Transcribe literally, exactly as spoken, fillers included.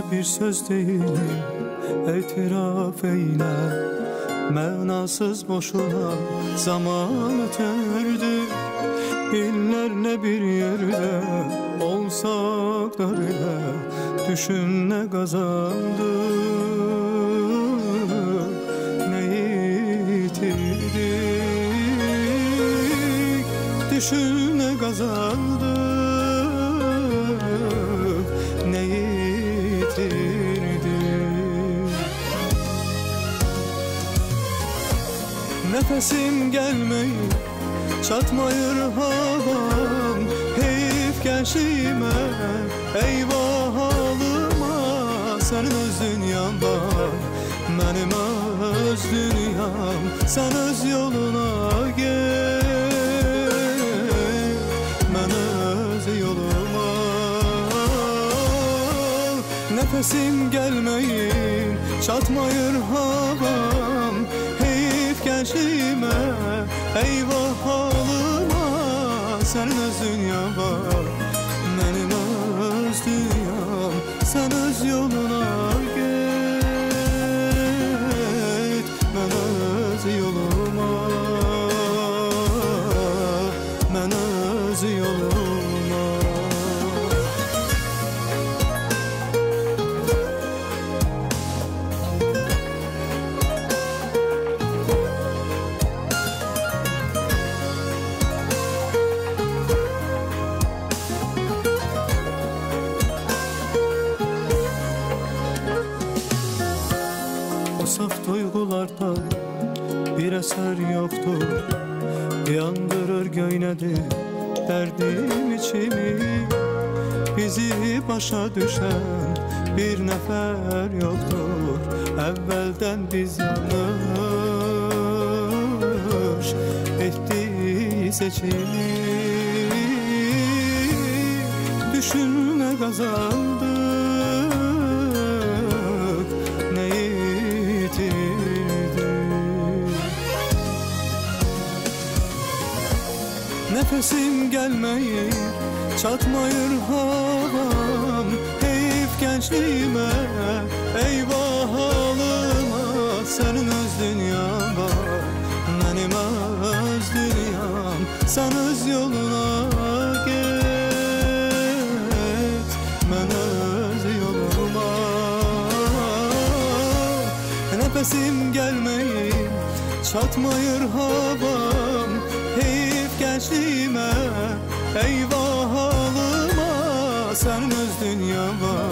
bir söz değilim, etiraf eyle. Mənasız boşuna zaman ötürdü. İllerle bir yerde olsak da bile, düşün ne kazandı, ne yitirdik. Düşün ne kazandı, ne yitirdik. Nefesim gelmeyip çatmayır havam, heyif gençliğime, eyvah halıma. Senin öz dünyan var, benim öz dünyam. Sen öz yoluna gel, ben öz yoluma. Nefesim gelmeyin, çatmayır havam, heyif gençliğime, eyvah halıma. Senin öz dünyan var, benim öz dünyam. Sen öz yoluna git, ben öz yoluma, ben öz yoluma. O saf duygularda bir eser yoktur, yandırır göynedir derdim içimi. Bizi başa düşen bir nefer yoktur, evvelden biz yanlış ettik seçimi. Düşün ne kazandık, ne yitirdik. Nefesim gelmeyir, çatmayır havam, heyif gençliğime, eyvah halıma. Senin öz dünyan var, benim öz dünyam. Sen öz yoluna git, ben öz yoluma. Nefesim gelmeyir, çatmayır havam, heyif gençliğime, eyvah halıma. Sen öz dünya var,